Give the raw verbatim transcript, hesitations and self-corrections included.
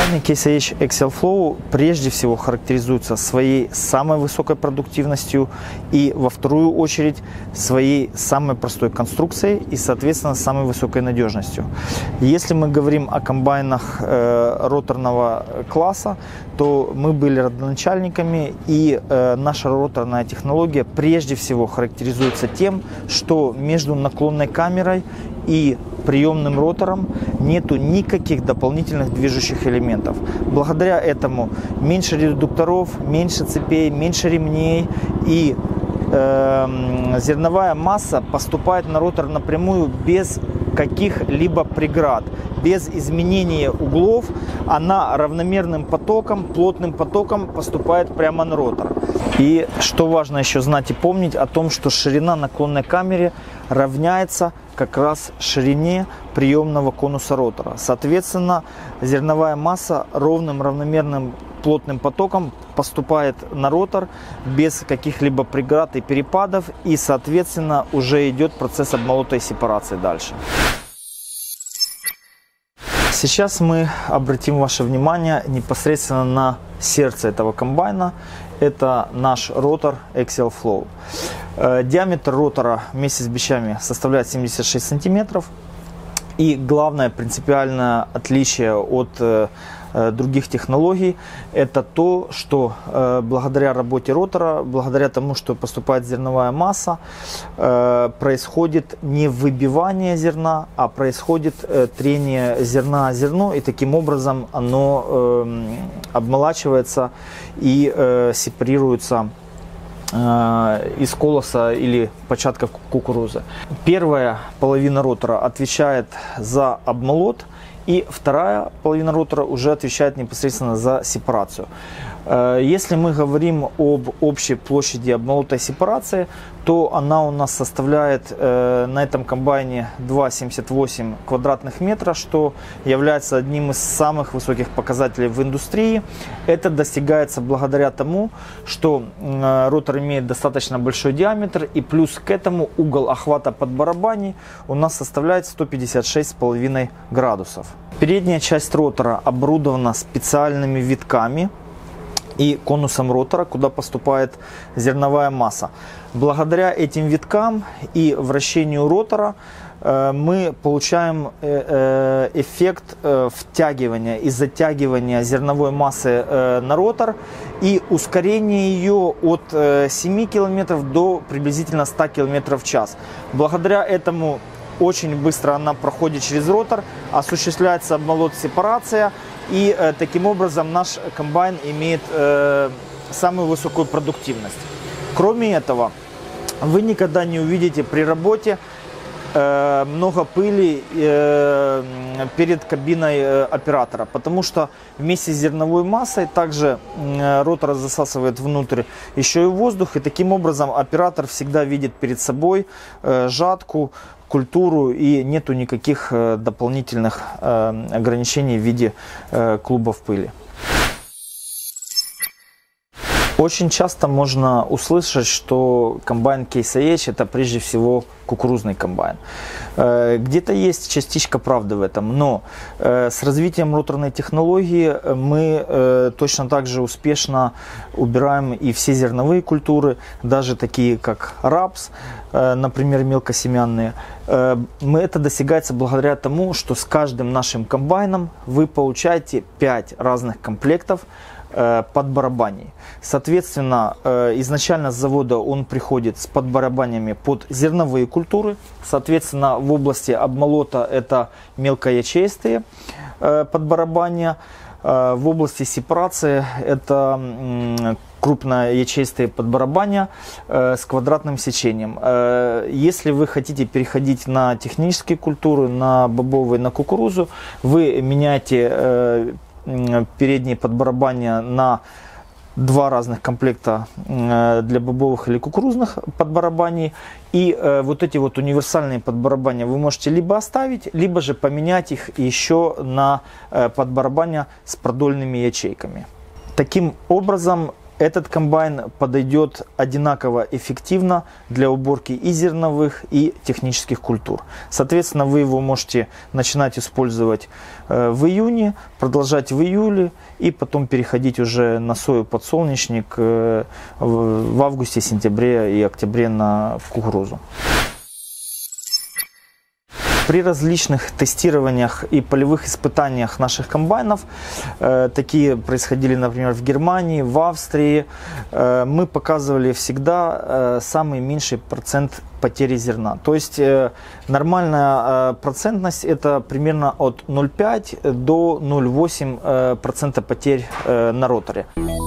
Комбайны Case ай эйч Axial Flow прежде всего характеризуются своей самой высокой продуктивностью и во вторую очередь своей самой простой конструкцией и, соответственно, самой высокой надежностью. Если мы говорим о комбайнах э, роторного класса, то мы были родоначальниками, и э, наша роторная технология прежде всего характеризуется тем, что между наклонной камерой и приемным ротором нету никаких дополнительных движущих элементов. Благодаря этому меньше редукторов, меньше цепей, меньше ремней, и э, зерновая масса поступает на ротор напрямую без каких-либо преград, без изменения углов. Она равномерным потоком, плотным потоком поступает прямо на ротор. И что важно еще знать и помнить о том, что ширина наклонной камеры равняется как раз ширине приемного конуса ротора. Соответственно, зерновая масса ровным, равномерным, плотным потоком поступает на ротор без каких-либо преград и перепадов, и, соответственно, уже идет процесс обмолота и сепарации дальше. Сейчас мы обратим ваше внимание непосредственно на сердце этого комбайна. Это наш ротор Axial Flow. Диаметр ротора вместе с бичами составляет семьдесят шесть сантиметров. И главное принципиальное отличие от э, других технологий — это то, что э, благодаря работе ротора, благодаря тому, что поступает зерновая масса, э, происходит не выбивание зерна, а происходит э, трение зерна о зерно, и таким образом оно э, обмолачивается и э, сепарируется из колоса или початков кукурузы. Первая половина ротора отвечает за обмолот, и вторая половина ротора уже отвечает непосредственно за сепарацию. Если мы говорим об общей площади обмолота и сепарации, то она у нас составляет на этом комбайне два целых семьдесят восемь сотых квадратных метра, что является одним из самых высоких показателей в индустрии. Это достигается благодаря тому, что ротор имеет достаточно большой диаметр, и плюс к этому угол охвата подбарабаней у нас составляет сто пятьдесят шесть с половиной градусов. Передняя часть ротора оборудована специальными витками и конусом ротора, куда поступает зерновая масса. Благодаря этим виткам и вращению ротора э, мы получаем э, эффект э, втягивания и затягивания зерновой массы э, на ротор и ускорение ее от э, семи километров до приблизительно ста километров в час. Благодаря этому очень быстро она проходит через ротор, осуществляется обмолот, сепарация, и э, таким образом наш комбайн имеет э, самую высокую продуктивность. Кроме этого, вы никогда не увидите при работе э, много пыли э, перед кабиной э, оператора, потому что вместе с зерновой массой также э, ротор засасывает внутрь еще и воздух, и таким образом оператор всегда видит перед собой э, жатку, культуру, и нету никаких э, дополнительных э, ограничений в виде э, клубов пыли. Очень часто можно услышать, что комбайн Case ай эйч это прежде всего кукурузный комбайн. Где-то есть частичка правды в этом, но с развитием роторной технологии мы точно так же успешно убираем и все зерновые культуры, даже такие как рапс, например, мелкосемянные. Мы это достигается благодаря тому, что с каждым нашим комбайном вы получаете пять разных комплектов подбарабаней. Соответственно, изначально с завода он приходит с подбарабанями под зерновые культуры. Соответственно, в области обмолота это мелкоячеистые подбарабания. В области сепарации это крупноячеистые подбарабания с квадратным сечением. Если вы хотите переходить на технические культуры, на бобовые, на кукурузу, вы меняете передние подбарабания на два разных комплекта для бобовых или кукурузных подбарабаний. И э, вот эти вот универсальные подбарабания вы можете либо оставить, либо же поменять их еще на э, подбарабания с продольными ячейками. Таким образом, Этот комбайн подойдет одинаково эффективно для уборки и зерновых, и технических культур. Соответственно, вы его можете начинать использовать в июне, продолжать в июле и потом переходить уже на сою, подсолнечник в августе, сентябре и октябре на кукурузу. При различных тестированиях и полевых испытаниях наших комбайнов, э, такие происходили, например, в Германии, в Австрии, э, мы показывали всегда э, самый меньший процент потери зерна. То есть э, нормальная э, процентность это примерно от ноль целых пять десятых до ноль целых восемь десятых процента потерь э, на роторе.